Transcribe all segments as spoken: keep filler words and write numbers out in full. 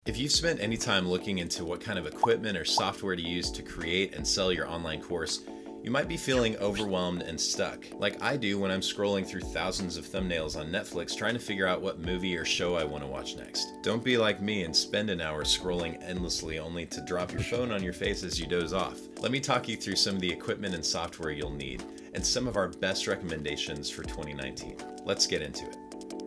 If you've spent any time looking into what kind of equipment or software to use to create and sell your online course, you might be feeling overwhelmed and stuck, like I do when I'm scrolling through thousands of thumbnails on Netflix trying to figure out what movie or show I want to watch next. Don't be like me and spend an hour scrolling endlessly only to drop your phone on your face as you doze off. Let me talk you through some of the equipment and software you'll need, and some of our best recommendations for twenty nineteen. Let's get into it.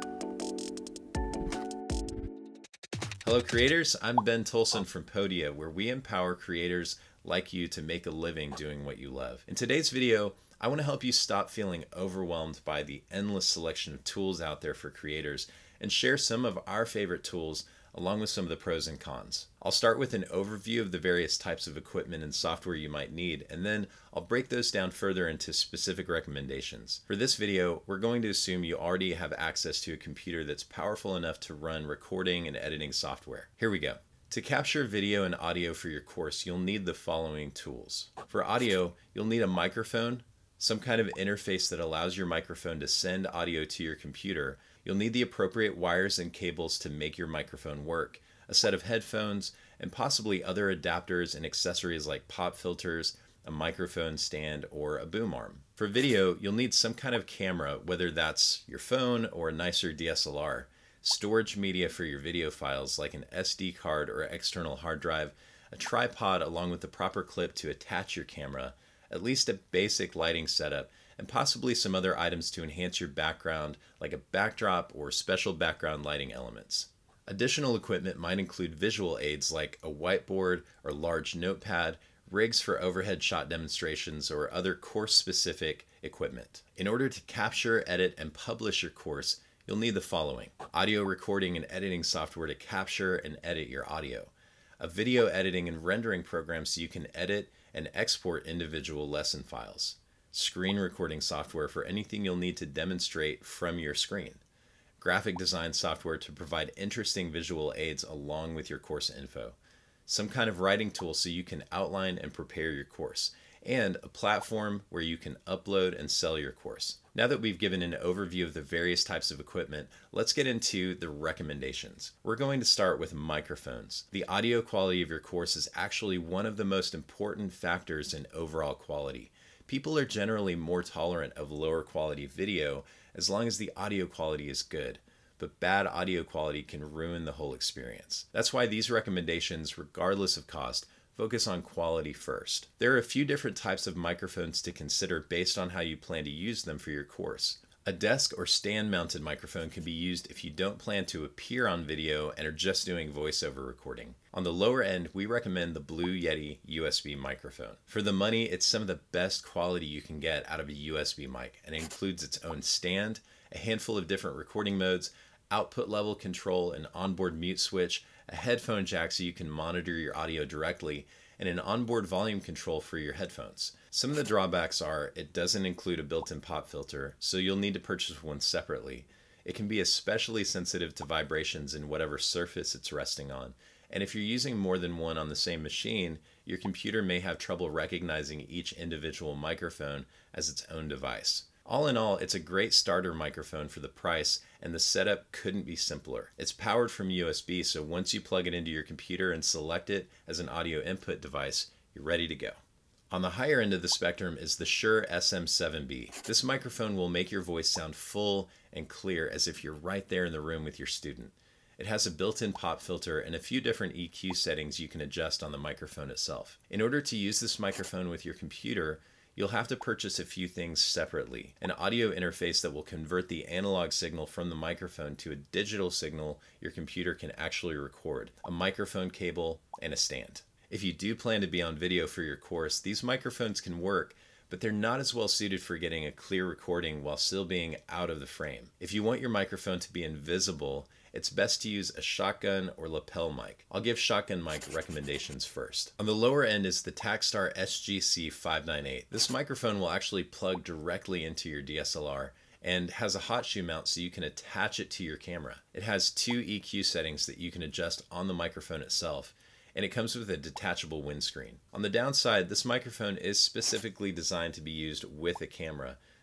Hello creators, I'm Ben Tolson from Podia, where we empower creators like you to make a living doing what you love. In today's video, I want to help you stop feeling overwhelmed by the endless selection of tools out there for creators and share some of our favorite tools along with some of the pros and cons. I'll start with an overview of the various types of equipment and software you might need, and then I'll break those down further into specific recommendations. For this video, we're going to assume you already have access to a computer that's powerful enough to run recording and editing software. Here we go. To capture video and audio for your course, you'll need the following tools. For audio, you'll need a microphone, some kind of interface that allows your microphone to send audio to your computer. You'll need the appropriate wires and cables to make your microphone work, a set of headphones, and possibly other adapters and accessories like pop filters, a microphone stand, or a boom arm. For video, you'll need some kind of camera, whether that's your phone or a nicer D S L R, storage media for your video files like an S D card or external hard drive, a tripod along with the proper clip to attach your camera, at least a basic lighting setup, and possibly some other items to enhance your background like a backdrop or special background lighting elements. Additional equipment might include visual aids like a whiteboard or large notepad, rigs for overhead shot demonstrations, or other course-specific equipment. In order to capture, edit, and publish your course, you'll need the following: audio recording and editing software to capture and edit your audio, a video editing and rendering program so you can edit and export individual lesson files, screen recording software for anything you'll need to demonstrate from your screen, graphic design software to provide interesting visual aids along with your course info, some kind of writing tool so you can outline and prepare your course, and a platform where you can upload and sell your course. Now that we've given an overview of the various types of equipment, let's get into the recommendations. We're going to start with microphones. The audio quality of your course is actually one of the most important factors in overall quality. People are generally more tolerant of lower quality video as long as the audio quality is good, but bad audio quality can ruin the whole experience. That's why these recommendations, regardless of cost, focus on quality first. There are a few different types of microphones to consider based on how you plan to use them for your course. A desk or stand-mounted microphone can be used if you don't plan to appear on video and are just doing voiceover recording. On the lower end, we recommend the Blue Yeti U S B microphone. For the money, it's some of the best quality you can get out of a U S B mic, and it includes its own stand, a handful of different recording modes, output level control, an onboard mute switch, a headphone jack so you can monitor your audio directly, and an onboard volume control for your headphones. Some of the drawbacks are it doesn't include a built-in pop filter, so you'll need to purchase one separately. It can be especially sensitive to vibrations in whatever surface it's resting on, and if you're using more than one on the same machine, your computer may have trouble recognizing each individual microphone as its own device. All in all, it's a great starter microphone for the price, and the setup couldn't be simpler. It's powered from U S B, so once you plug it into your computer and select it as an audio input device, you're ready to go. On the higher end of the spectrum is the Shure S M seven B. This microphone will make your voice sound full and clear as if you're right there in the room with your student. It has a built-in pop filter and a few different E Q settings you can adjust on the microphone itself. In order to use this microphone with your computer, you'll have to purchase a few things separately: an audio interface that will convert the analog signal from the microphone to a digital signal your computer can actually record, a microphone cable, and a stand. If you do plan to be on video for your course, these microphones can work, but they're not as well suited for getting a clear recording while still being out of the frame. If you want your microphone to be invisible, it's best to use a shotgun or lapel mic. I'll give shotgun mic recommendations first. On the lower end is the Takstar S G C five ninety-eight. This microphone will actually plug directly into your D S L R and has a hot shoe mount so you can attach it to your camera. It has two E Q settings that you can adjust on the microphone itself, and it comes with a detachable windscreen. On the downside, this microphone is specifically designed to be used with a camera,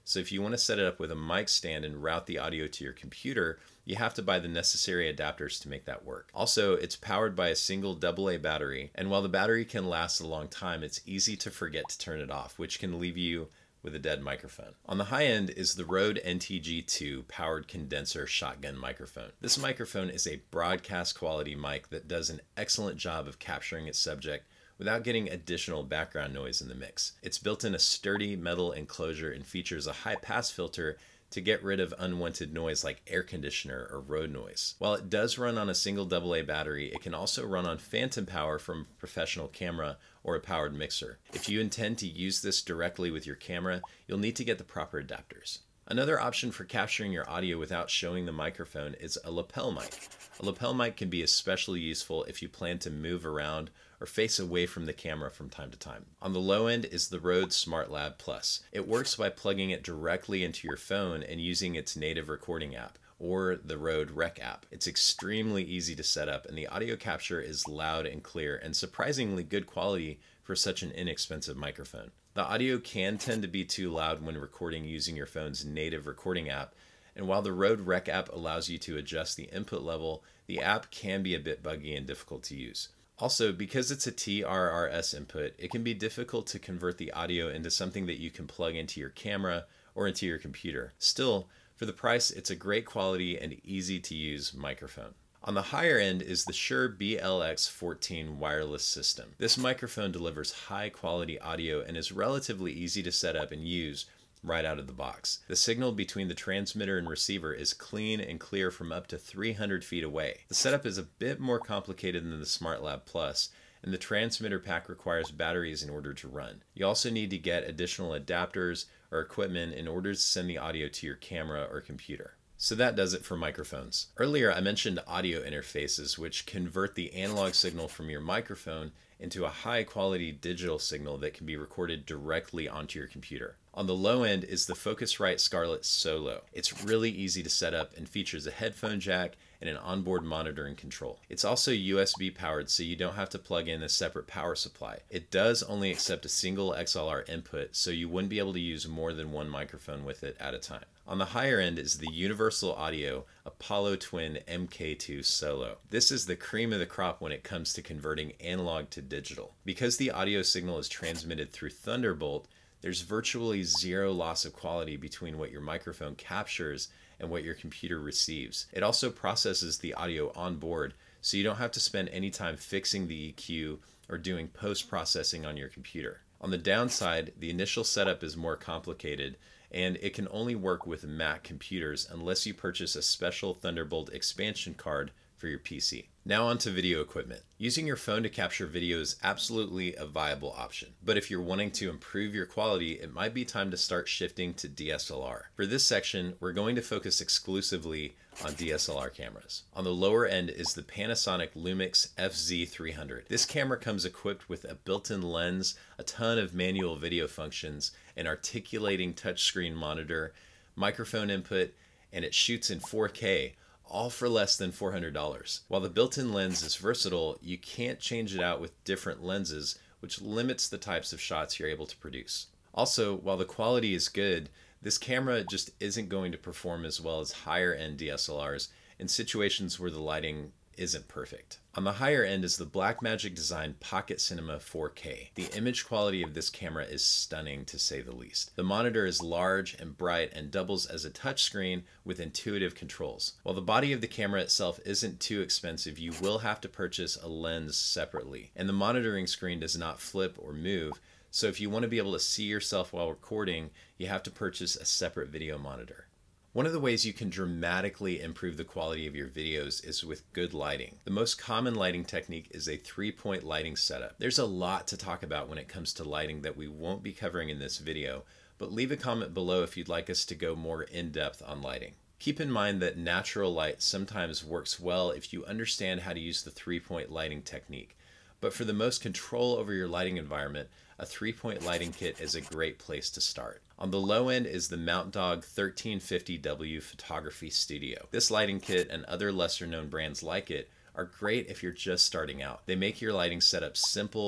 So if you want to set it up with a mic stand and route the audio to your computer, you have to buy the necessary adapters to make that work. Also, it's powered by a single double A battery, and while the battery can last a long time, it's easy to forget to turn it off, which can leave you with a dead microphone. On the high end is the Rode N T G two powered condenser shotgun microphone. This microphone is a broadcast quality mic that does an excellent job of capturing its subject without getting additional background noise in the mix. It's built in a sturdy metal enclosure and features a high pass filter to get rid of unwanted noise like air conditioner or road noise. While it does run on a single double A battery, it can also run on phantom power from a professional camera or a powered mixer. If you intend to use this directly with your camera, you'll need to get the proper adapters. Another option for capturing your audio without showing the microphone is a lapel mic. A lapel mic can be especially useful if you plan to move around or face away from the camera from time to time. On the low end is the Rode SmartLab Plus. It works by plugging it directly into your phone and using its native recording app, or the Rode Rec app. It's extremely easy to set up, and the audio capture is loud and clear and surprisingly good quality for such an inexpensive microphone. The audio can tend to be too loud when recording using your phone's native recording app, and while the Rode Rec app allows you to adjust the input level, the app can be a bit buggy and difficult to use. Also, because it's a T R R S input, it can be difficult to convert the audio into something that you can plug into your camera or into your computer. Still, for the price, it's a great quality and easy to use microphone. On the higher end is the Shure B L X fourteen wireless system. This microphone delivers high quality audio and is relatively easy to set up and use right out of the box. The signal between the transmitter and receiver is clean and clear from up to three hundred feet away. The setup is a bit more complicated than the SmartLab Plus, and the transmitter pack requires batteries in order to run. You also need to get additional adapters or equipment in order to send the audio to your camera or computer. So that does it for microphones. Earlier I mentioned audio interfaces, which convert the analog signal from your microphone into a high quality digital signal that can be recorded directly onto your computer. On the low end is the Focusrite Scarlett Solo. It's really easy to set up and features a headphone jack and an onboard monitoring control. It's also U S B powered, so you don't have to plug in a separate power supply. It does only accept a single X L R input, so you wouldn't be able to use more than one microphone with it at a time. On the higher end is the Universal Audio Apollo Twin M K two Solo. This is the cream of the crop when it comes to converting analog to digital. Because the audio signal is transmitted through Thunderbolt, there's virtually zero loss of quality between what your microphone captures and what your computer receives. It also processes the audio on board, so you don't have to spend any time fixing the E Q or doing post-processing on your computer. On the downside, the initial setup is more complicated, and it can only work with Mac computers unless you purchase a special Thunderbolt expansion card for your P C. Now on to video equipment. Using your phone to capture video is absolutely a viable option, but if you're wanting to improve your quality, it might be time to start shifting to D S L R. For this section, we're going to focus exclusively on D S L R cameras. On the lower end is the Panasonic Lumix F Z three hundred. This camera comes equipped with a built-in lens, a ton of manual video functions, an articulating touchscreen monitor, microphone input, and it shoots in four K, all for less than four hundred dollars. While the built-in lens is versatile, you can't change it out with different lenses, which limits the types of shots you're able to produce. Also, while the quality is good, this camera just isn't going to perform as well as higher-end D S L Rs in situations where the lighting isn't perfect. On the higher end is the Blackmagic Design Pocket Cinema four K. The image quality of this camera is stunning, to say the least. The monitor is large and bright and doubles as a touchscreen with intuitive controls. While the body of the camera itself isn't too expensive, you will have to purchase a lens separately. And the monitoring screen does not flip or move, so if you want to be able to see yourself while recording, you have to purchase a separate video monitor. One of the ways you can dramatically improve the quality of your videos is with good lighting. The most common lighting technique is a three-point lighting setup. There's a lot to talk about when it comes to lighting that we won't be covering in this video, but leave a comment below if you'd like us to go more in-depth on lighting. Keep in mind that natural light sometimes works well if you understand how to use the three-point lighting technique. But for the most control over your lighting environment, a three-point lighting kit is a great place to start. On the low end is the Mount Dog thirteen fifty W Photography Studio. This lighting kit and other lesser known brands like it are great if you're just starting out. They make your lighting setup simple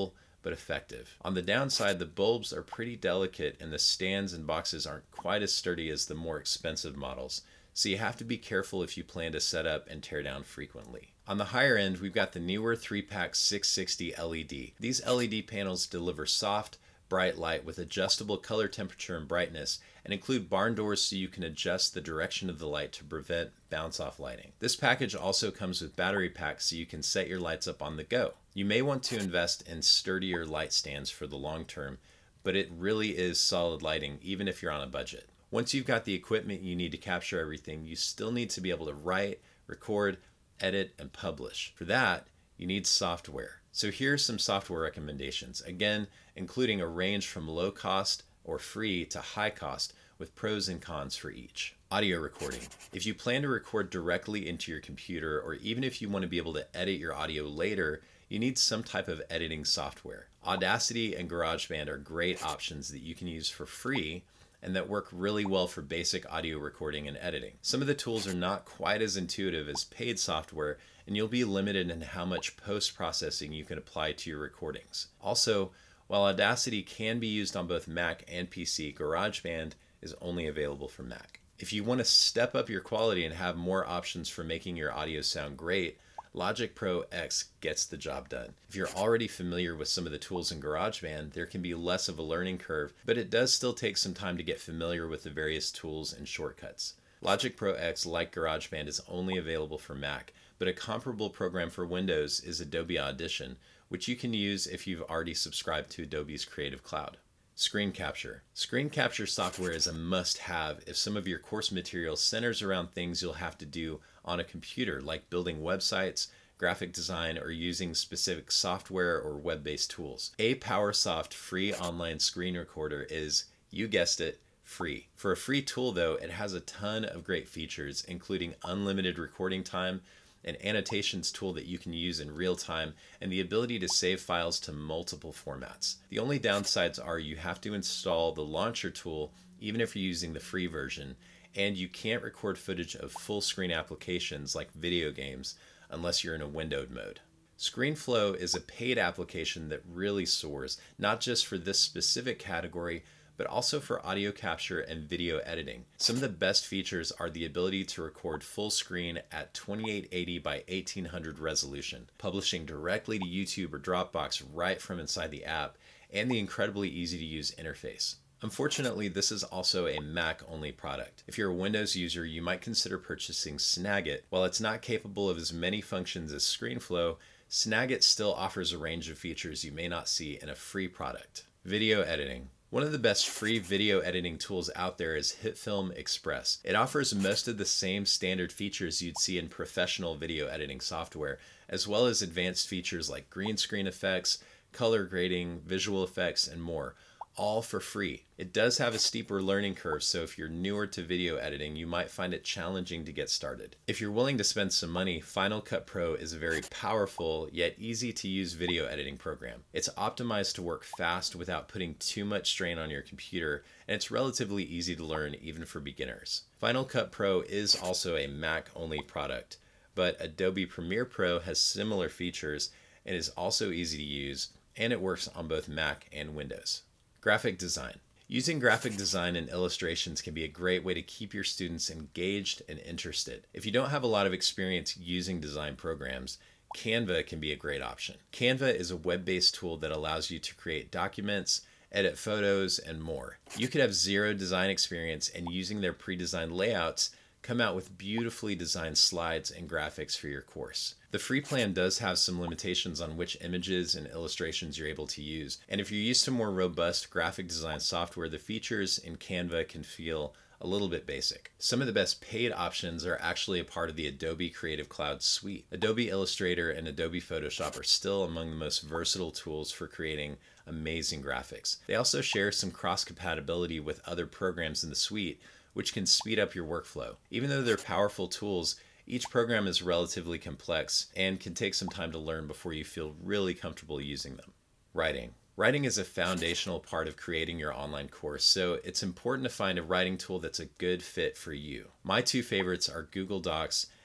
but effective. On the downside, the bulbs are pretty delicate and the stands and boxes aren't quite as sturdy as the more expensive models, so you have to be careful if you plan to set up and tear down frequently. On the higher end, we've got the newer three pack six sixty L E D. These L E D panels deliver soft, bright light with adjustable color temperature and brightness, and include barn doors so you can adjust the direction of the light to prevent bounce-off lighting. This package also comes with battery packs so you can set your lights up on the go. You may want to invest in sturdier light stands for the long term, but it really is solid lighting even if you're on a budget. Once you've got the equipment you need to capture everything, you still need to be able to write, record, edit, and publish. For that, you need software. So here are some software recommendations, again, including a range from low cost or free to high cost with pros and cons for each. Audio recording. If you plan to record directly into your computer, or even if you want to be able to edit your audio later, you need some type of editing software. Audacity and GarageBand are great options that you can use for free and that work really well for basic audio recording and editing. Some of the tools are not quite as intuitive as paid software, and you'll be limited in how much post-processing you can apply to your recordings. Also, while Audacity can be used on both Mac and P C, GarageBand is only available for Mac. If you want to step up your quality and have more options for making your audio sound great, Logic Pro X gets the job done. If you're already familiar with some of the tools in GarageBand, there can be less of a learning curve, but it does still take some time to get familiar with the various tools and shortcuts. Logic Pro X, like GarageBand, is only available for Mac, but a comparable program for Windows is Adobe Audition, which you can use if you've already subscribed to Adobe's Creative Cloud. Screen capture. Screen capture software is a must-have if some of your course material centers around things you'll have to do on a computer, like building websites, graphic design, or using specific software or web-based tools. A PowerSoft free online screen recorder is, you guessed it, free. For a free tool though, it has a ton of great features, including unlimited recording time, an annotations tool that you can use in real time, and the ability to save files to multiple formats. The only downsides are you have to install the launcher tool even if you're using the free version, and you can't record footage of full screen applications like video games unless you're in a windowed mode. ScreenFlow is a paid application that really soars, not just for this specific category, but also for audio capture and video editing. Some of the best features are the ability to record full screen at twenty-eight eighty by eighteen hundred resolution, publishing directly to YouTube or Dropbox right from inside the app, and the incredibly easy to use interface. Unfortunately, this is also a Mac-only product. If you're a Windows user, you might consider purchasing Snagit. While it's not capable of as many functions as ScreenFlow, Snagit still offers a range of features you may not see in a free product. Video editing. One of the best free video editing tools out there is HitFilm Express. It offers most of the same standard features you'd see in professional video editing software, as well as advanced features like green screen effects, color grading, visual effects, and more, all for free. It does have a steeper learning curve, so if you're newer to video editing, you might find it challenging to get started. If you're willing to spend some money, Final Cut Pro is a very powerful yet easy to use video editing program. It's optimized to work fast without putting too much strain on your computer, and it's relatively easy to learn even for beginners. Final Cut Pro is also a Mac-only product, but Adobe Premiere Pro has similar features and is also easy to use, and it works on both Mac and Windows. Graphic design. Using graphic design and illustrations can be a great way to keep your students engaged and interested. If you don't have a lot of experience using design programs, Canva can be a great option. Canva is a web-based tool that allows you to create documents, edit photos, and more. You could have zero design experience, and using their pre-designed layouts, come out with beautifully designed slides and graphics for your course. The free plan does have some limitations on which images and illustrations you're able to use, and if you're used to more robust graphic design software, the features in Canva can feel a little bit basic. Some of the best paid options are actually a part of the Adobe Creative Cloud suite. Adobe Illustrator and Adobe Photoshop are still among the most versatile tools for creating amazing graphics. They also share some cross-compatibility with other programs in the suite, which can speed up your workflow. Even though they're powerful tools, each program is relatively complex and can take some time to learn before you feel really comfortable using them. Writing. Writing is a foundational part of creating your online course, so it's important to find a writing tool that's a good fit for you. My two favorites are Google Docs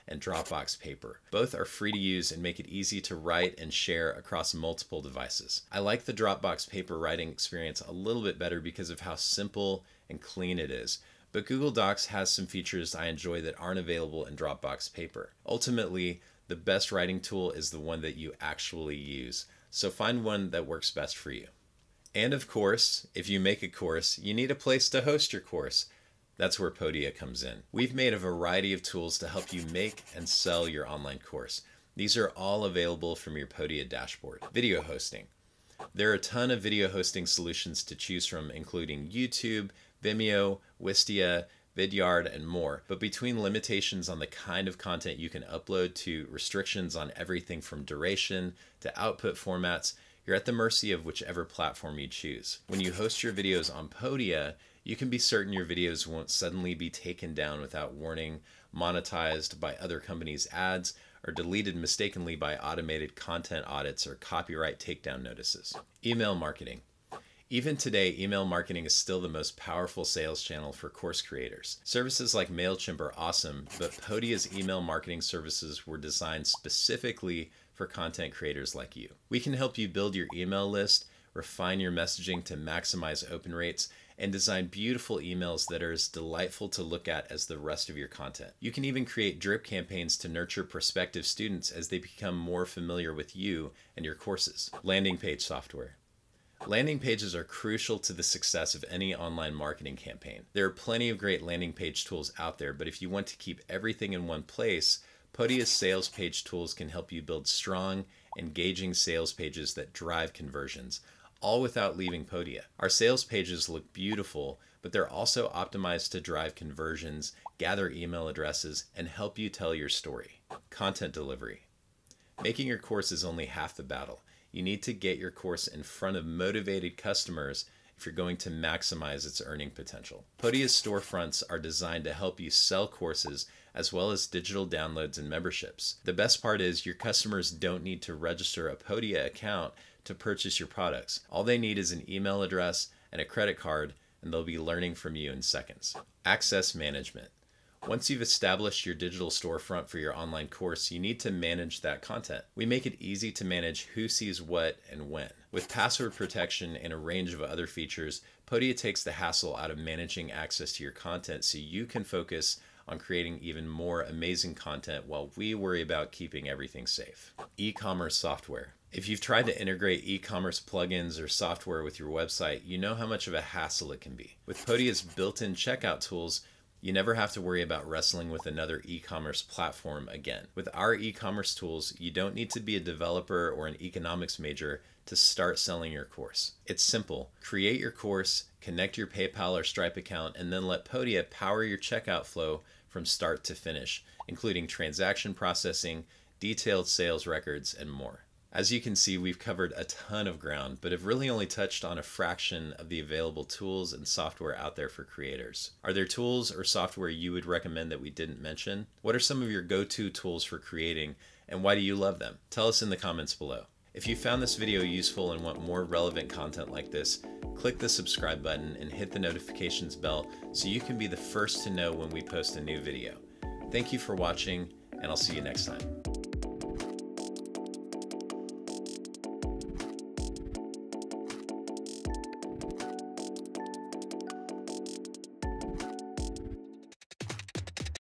and Dropbox Paper. Both are free to use and make it easy to write and share across multiple devices. I like the Dropbox Paper writing experience a little bit better because of how simple and clean it is. But Google Docs has some features I enjoy that aren't available in Dropbox Paper. Ultimately, the best writing tool is the one that you actually use, so find one that works best for you. And of course, if you make a course, you need a place to host your course. That's where Podia comes in. We've made a variety of tools to help you make and sell your online course. These are all available from your Podia dashboard. Video hosting. There are a ton of video hosting solutions to choose from, including YouTube, Vimeo, Wistia, Vidyard, and more. But between limitations on the kind of content you can upload to restrictions on everything from duration to output formats, you're at the mercy of whichever platform you choose. When you host your videos on Podia, you can be certain your videos won't suddenly be taken down without warning, monetized by other companies' ads, or deleted mistakenly by automated content audits or copyright takedown notices. Email marketing. Even today, email marketing is still the most powerful sales channel for course creators. Services like MailChimp are awesome, but Podia's email marketing services were designed specifically for content creators like you. We can help you build your email list, refine your messaging to maximize open rates, and design beautiful emails that are as delightful to look at as the rest of your content. You can even create drip campaigns to nurture prospective students as they become more familiar with you and your courses. Landing page software. Landing pages are crucial to the success of any online marketing campaign. There are plenty of great landing page tools out there, but if you want to keep everything in one place, Podia's sales page tools can help you build strong, engaging sales pages that drive conversions, all without leaving Podia. Our sales pages look beautiful, but they're also optimized to drive conversions, gather email addresses, and help you tell your story. Content delivery. Making your course is only half the battle. You need to get your course in front of motivated customers if you're going to maximize its earning potential. Podia's storefronts are designed to help you sell courses as well as digital downloads and memberships. The best part is your customers don't need to register a Podia account to purchase your products. All they need is an email address and a credit card, and they'll be learning from you in seconds. Access management. Once you've established your digital storefront for your online course, you need to manage that content. We make it easy to manage who sees what and when. With password protection and a range of other features, Podia takes the hassle out of managing access to your content so you can focus on creating even more amazing content while we worry about keeping everything safe. E-commerce software. If you've tried to integrate e-commerce plugins or software with your website, you know how much of a hassle it can be. With Podia's built-in checkout tools, you never have to worry about wrestling with another e-commerce platform again. With our e-commerce tools, you don't need to be a developer or an economics major to start selling your course. It's simple. Create your course, connect your PayPal or Stripe account, and then let Podia power your checkout flow from start to finish, including transaction processing, detailed sales records, and more. As you can see, we've covered a ton of ground, but have really only touched on a fraction of the available tools and software out there for creators. Are there tools or software you would recommend that we didn't mention? What are some of your go-to tools for creating, and why do you love them? Tell us in the comments below. If you found this video useful and want more relevant content like this, click the subscribe button and hit the notifications bell so you can be the first to know when we post a new video. Thank you for watching, and I'll see you next time.